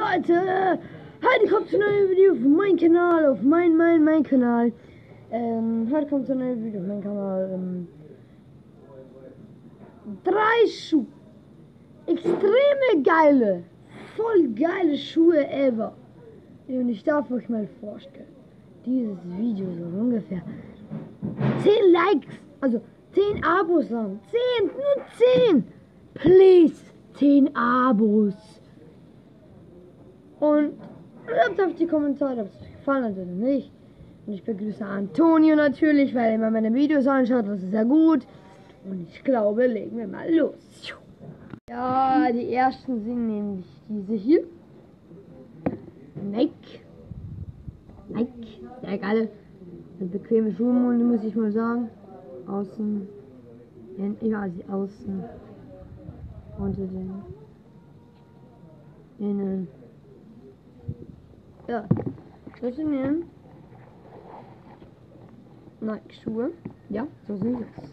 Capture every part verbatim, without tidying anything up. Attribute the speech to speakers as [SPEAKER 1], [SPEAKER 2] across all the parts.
[SPEAKER 1] Leute, heute kommt zu einem neuen Video auf meinem Kanal, auf mein, mein, mein Kanal. Ähm, heute kommt zu einem neuen Video auf meinem Kanal. Ähm, drei Schuhe. Extreme geile, voll geile Schuhe ever. Und ich darf euch mal vorstellen, dieses Video soll ungefähr zehn Likes, also zehn Abos haben. zehn, nur zehn. Please, zehn Abos. Und schreibt auf die Kommentare, ob es euch gefallen hat oder nicht. Und ich begrüße Antonio natürlich, weil er immer meine Videos anschaut. Das ist ja gut. Und ich glaube, legen wir mal los. Ja, die ersten sind nämlich diese hier. Nike. Nike. Sehr geile, bequeme Schuhe, muss ich mal sagen. Außen. Ja, sie außen. Unter den innen. Ja, das sind hier Nike-Schuhe. Ja, so sind es.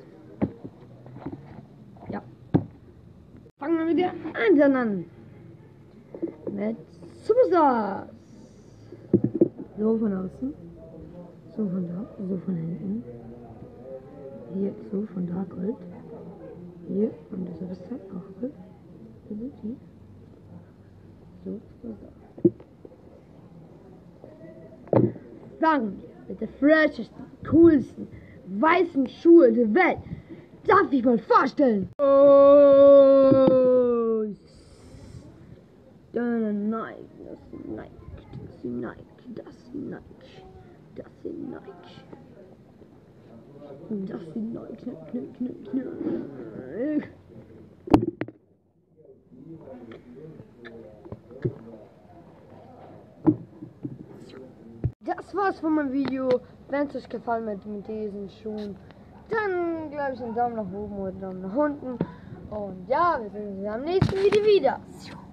[SPEAKER 1] Ja. Fangen wir mit der einen an. Mit Superstars. So von außen. So von da. So von hinten. Hier, so von da Gold. Hier, und das ist halt auch Gold. So, Superstars. Fangen wir mit der freshesten, coolsten, weißen Schuhe der Welt. Darf ich mal vorstellen? Oh, Nike, das sind Nike, das sind Nike, das sind Nike, das sind Nike, das sind Nike, knick, knick, knick, knick. Das war's von meinem Video. Wenn es euch gefallen hat mit diesen Schuhen, dann glaube ich einen Daumen nach oben oder einen Daumen nach unten. Und ja, wir sehen uns am nächsten Video wieder.